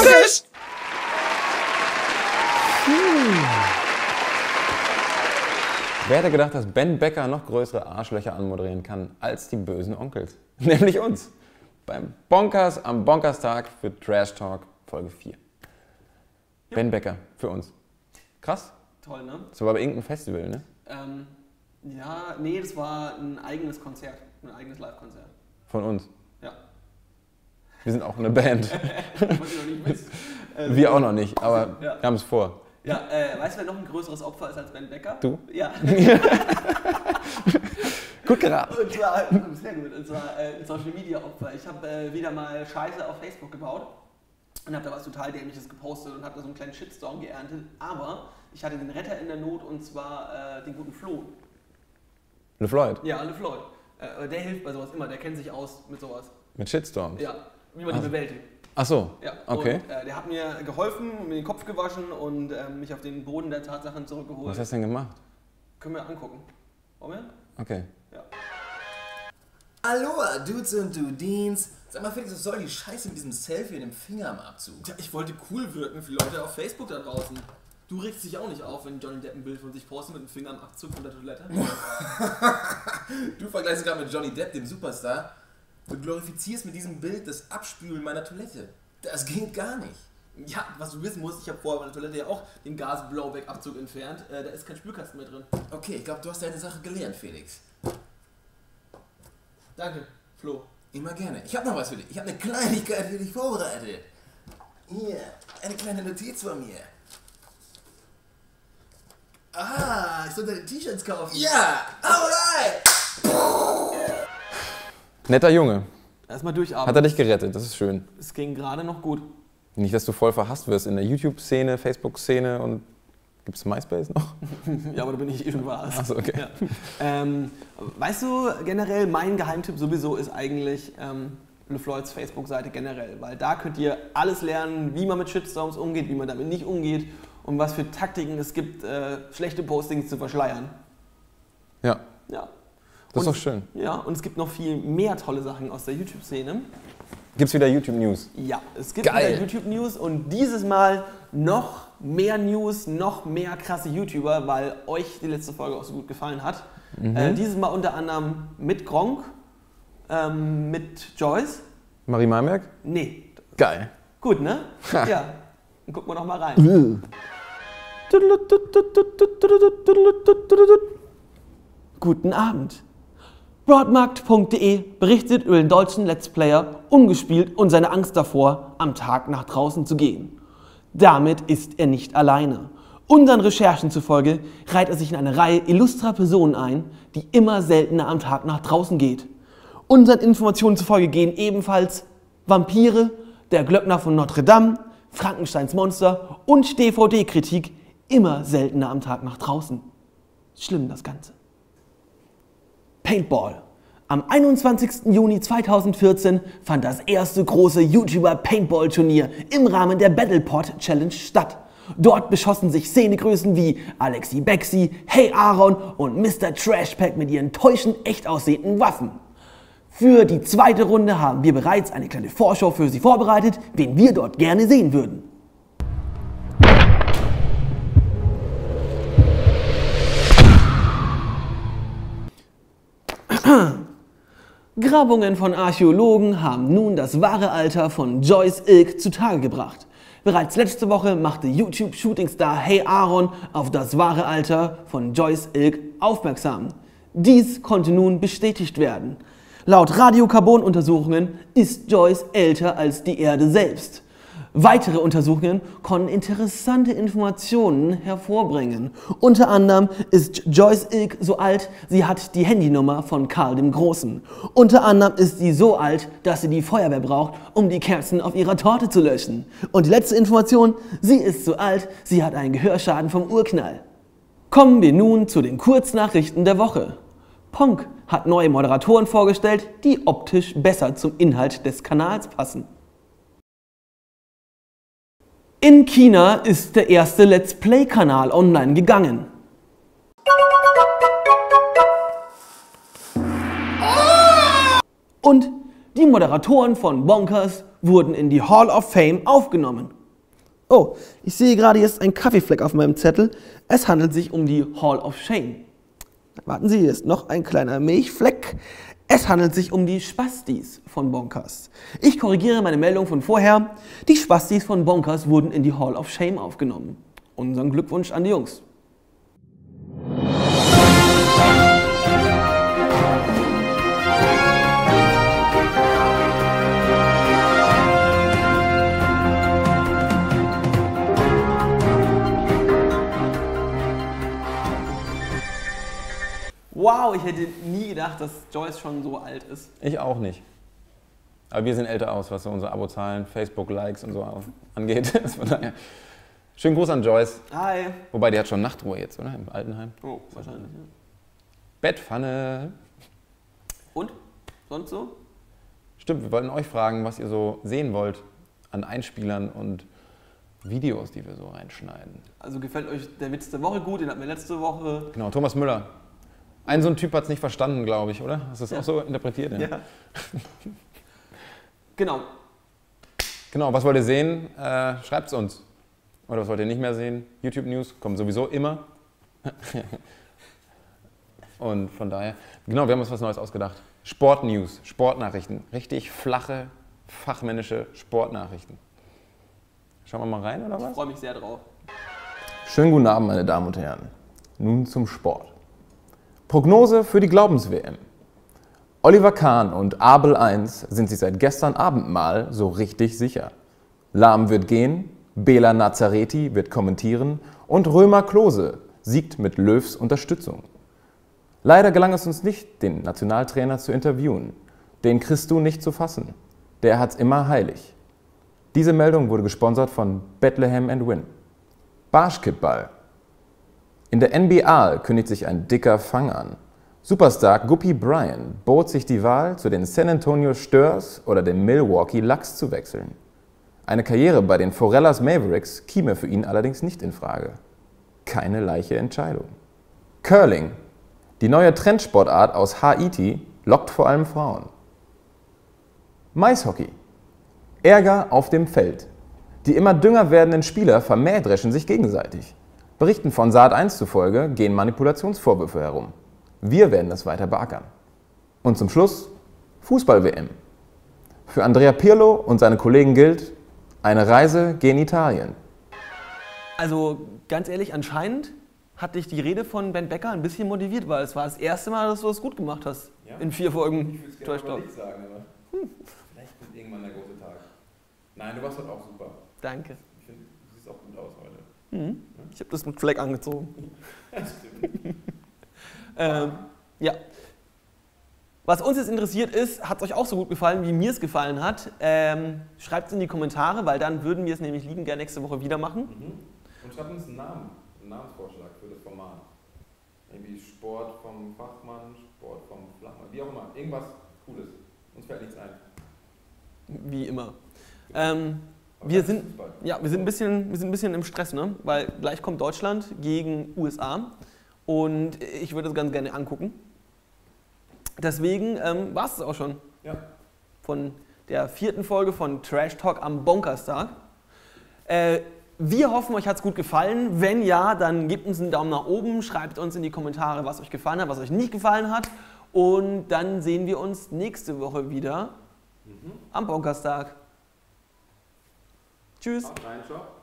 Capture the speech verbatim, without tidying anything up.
Frisch! Wer hätte gedacht, dass Ben Becker noch größere Arschlöcher anmoderieren kann als die bösen Onkels? Nämlich uns. Beim Bonkers am Bonkerstag für Trash Talk Folge vier. Ja. Ben Becker für uns. Krass. Toll, ne? Das war bei irgendeinem Festival, ne? Ähm, ja, nee, das war ein eigenes Konzert. Ein eigenes Live-Konzert. Von uns? Ja. Wir sind auch eine Band. Ich noch nicht wissen. äh, Wir auch noch nicht, aber ja. Wir haben es vor. Ja, äh, weißt du, wer noch ein größeres Opfer ist als Ben Becker? Du? Ja. Gut geraten. Und zwar, sehr gut, und zwar äh, ein Social Media Opfer. Ich habe äh, wieder mal Scheiße auf Facebook gebaut und habe da was total Dämliches gepostet und habe da so einen kleinen Shitstorm geerntet. Aber ich hatte den Retter in der Not und zwar äh, den guten Flo. LeFloid? Ja, LeFloid. Äh, der hilft bei sowas immer, der kennt sich aus mit sowas. Mit Shitstorms? Ja, wie man die also. bewältigt. Ach so, ja, okay. Und, äh, der hat mir geholfen, mir den Kopf gewaschen und äh, mich auf den Boden der Tatsachen zurückgeholt. Was hast du denn gemacht? Können wir angucken. Wollen wir? Okay. Ja. Aloha, Dudes und Dudines. Sag mal, Felix, was soll die Scheiße mit diesem Selfie und dem Finger am Abzug? Ja, ich wollte cool wirken für Leute auf Facebook da draußen. Du regst dich auch nicht auf, wenn Johnny Depp ein Bild von sich postet mit dem Finger am Abzug von der Toilette. Du vergleichst gerade mit Johnny Depp, dem Superstar. Du glorifizierst mit diesem Bild das Abspülen meiner Toilette. Das geht gar nicht. Ja, was du wissen musst, ich habe vorher meine Toilette ja auch den Gas-Blowback-Abzug entfernt. Äh, da ist kein Spülkasten mehr drin. Okay, ich glaube, du hast deine Sache gelernt, Felix. Danke, Flo. Immer gerne. Ich habe noch was für dich. Ich habe eine Kleinigkeit für dich vorbereitet. Hier, eine kleine Notiz von mir. Ah, ich soll deine T-Shirts kaufen. Ja, alright! Netter Junge. Erstmal durchatmen. Hat er dich gerettet, das ist schön. Es ging gerade noch gut. Nicht, dass du voll verhasst wirst in der YouTube-Szene, Facebook-Szene und gibt es MySpace noch? Ja, aber da bin ich eh schon verhasst. Achso, okay. Ja. Ähm, weißt du, generell, mein Geheimtipp sowieso ist eigentlich ähm, LeFloids Facebook-Seite generell, weil da könnt ihr alles lernen, wie man mit Shitstorms umgeht, wie man damit nicht umgeht und was für Taktiken es gibt, äh, schlechte Postings zu verschleiern. Ja. Ja. Das ist und, doch schön. Ja, und es gibt noch viel mehr tolle Sachen aus der YouTube-Szene. Gibt's wieder YouTube-News? Ja, es gibt Geil. wieder YouTube-News und dieses Mal noch mehr News, noch mehr krasse YouTuber, weil euch die letzte Folge auch so gut gefallen hat. Mhm. Äh, dieses Mal unter anderem mit Gronkh, ähm, mit Joyce. Marie Malmerk? Nee. Geil. Gut, ne? Ja, dann gucken wir noch mal rein. Guten Abend. Broadmarkt punkt de berichtet über den deutschen Let's Player Ungespielt und seine Angst davor, am Tag nach draußen zu gehen. Damit ist er nicht alleine. Unseren Recherchen zufolge reiht er sich in eine Reihe illustrer Personen ein, die immer seltener am Tag nach draußen geht. Unseren Informationen zufolge gehen ebenfalls Vampire, der Glöckner von Notre Dame, Frankensteins Monster und D V D-Kritik immer seltener am Tag nach draußen. Schlimm das Ganze. Paintball. Am einundzwanzigsten Juni zweitausendvierzehn fand das erste große YouTuber-Paintball-Turnier im Rahmen der Battlepod Challenge statt. Dort beschossen sich Szenegrößen wie Alexi Bexi, Hey Aaron und Mister Trashpack mit ihren täuschend echt aussehenden Waffen. Für die zweite Runde haben wir bereits eine kleine Vorschau für Sie vorbereitet, wen wir dort gerne sehen würden. Grabungen von Archäologen haben nun das wahre Alter von Joyce Ilk zutage gebracht. Bereits letzte Woche machte YouTube-Shootingstar Hey Aaron auf das wahre Alter von Joyce Ilk aufmerksam. Dies konnte nun bestätigt werden. Laut Radiokarbon-Untersuchungen ist Joyce älter als die Erde selbst. Weitere Untersuchungen konnten interessante Informationen hervorbringen. Unter anderem ist Joyce Ilk so alt, sie hat die Handynummer von Karl dem Großen. Unter anderem ist sie so alt, dass sie die Feuerwehr braucht, um die Kerzen auf ihrer Torte zu löschen. Und die letzte Information, sie ist so alt, sie hat einen Gehörschaden vom Urknall. Kommen wir nun zu den Kurznachrichten der Woche. Ponk hat neue Moderatoren vorgestellt, die optisch besser zum Inhalt des Kanals passen. In China ist der erste Let's Play-Kanal online gegangen. Und Die Moderatoren von Bonkers wurden in die Hall of Fame aufgenommen. Oh, ich sehe gerade jetzt einen Kaffeefleck auf meinem Zettel. Es handelt sich um die Hall of Shame. Warten Sie, hier ist noch ein kleiner Milchfleck. Es handelt sich um die Spastis von Bonkers. Ich korrigiere meine Meldung von vorher. Die Spastis von Bonkers wurden in die Hall of Shame aufgenommen. Unseren Glückwunsch an die Jungs. Wow, ich hätte nie gedacht, dass Joyce schon so alt ist. Ich auch nicht. Aber wir sehen älter aus, was so unsere Abozahlen, Facebook-Likes und so angeht. Von daher. Schönen Gruß an Joyce. Hi. Wobei, die hat schon Nachtruhe jetzt, oder? Im Altenheim. Oh, wahrscheinlich. Ja. Bettpfanne. Und? Sonst so? Stimmt, wir wollten euch fragen, was ihr so sehen wollt an Einspielern und Videos, die wir so reinschneiden. Also gefällt euch der Witz der Woche gut? Den hatten wir letzte Woche. Genau, Thomas Müller. Ein so ein Typ hat es nicht verstanden, glaube ich, oder? Hast du das Ja. auch so interpretiert? Ja. Ja. Genau. Genau, was wollt ihr sehen? Äh, Schreibt es uns. Oder was wollt ihr nicht mehr sehen? YouTube-News kommen sowieso immer. Und von daher, genau, wir haben uns was Neues ausgedacht. Sportnews, Sportnachrichten. Richtig flache, fachmännische Sportnachrichten. Schauen wir mal rein, oder was? Ich freue mich sehr drauf. Schönen guten Abend, meine Damen und Herren. Nun zum Sport. Prognose für die Glaubens-W M. Oliver Kahn und Abel eins sind sich seit gestern Abend mal so richtig sicher. Lahm wird gehen, Bela Nazareti wird kommentieren und Römer Klose siegt mit Löws Unterstützung. Leider gelang es uns nicht, den Nationaltrainer zu interviewen. Den kriegst du nicht zu fassen. Der hat's immer heilig. Diese Meldung wurde gesponsert von Bethlehem and Win. Basketball. In der N B A kündigt sich ein dicker Fang an. Superstar Guppy Bryant bot sich die Wahl, zu den San Antonio Spurs oder den Milwaukee Bucks zu wechseln. Eine Karriere bei den Forellas Mavericks käme für ihn allerdings nicht in Frage. Keine leichte Entscheidung. Curling. Die neue Trendsportart aus Haiti lockt vor allem Frauen. Maishockey. Ärger auf dem Feld. Die immer dünner werdenden Spieler vermähdreschen sich gegenseitig. Berichten von Sat eins zufolge gehen Manipulationsvorwürfe herum. Wir werden das weiter beackern. Und zum Schluss Fußball-W M. Für Andrea Pirlo und seine Kollegen gilt, eine Reise gen Italien. Also ganz ehrlich, anscheinend hat dich die Rede von Ben Becker ein bisschen motiviert, weil es war das erste Mal, dass du es gut gemacht hast. Ja. In vier Folgen. Ich würde es Trash gerne Talk. nicht sagen, aber hm. vielleicht kommt irgendwann der große Tag. Nein, du warst heute auch super. Danke. Ich finde, du siehst auch gut aus heute. Mhm. Ich habe das mit Fleck angezogen. Stimmt. ähm, ja. Was uns jetzt interessiert ist, hat es euch auch so gut gefallen, wie mir es gefallen hat? Ähm, Schreibt es in die Kommentare, weil dann würden wir es nämlich lieben gerne nächste Woche wieder machen. Mhm. Und schreibt uns einen Namen, einen Namensvorschlag für das Format. Irgendwie Sport vom Fachmann, Sport vom Flachmann, wie auch immer. Irgendwas Cooles. Uns fällt nichts ein. Wie immer. Ähm, wir, sind, ja, wir, sind ein bisschen, wir sind ein bisschen im Stress, ne? Weil gleich kommt Deutschland gegen U S A und ich würde das ganz gerne angucken. Deswegen ähm, war es auch schon Ja. von der vierten Folge von Trash Talk am Bonkerstag. Äh, wir hoffen, euch hat es gut gefallen. Wenn ja, dann gebt uns einen Daumen nach oben, schreibt uns in die Kommentare, was euch gefallen hat, was euch nicht gefallen hat. Und dann sehen wir uns nächste Woche wieder mhm. am Bonkerstag. Tschüss. Rein, ciao.